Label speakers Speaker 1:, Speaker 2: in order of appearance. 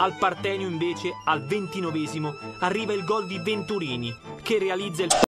Speaker 1: Al Partenio invece, al 29esimo, arriva il gol di Venturini, che realizza il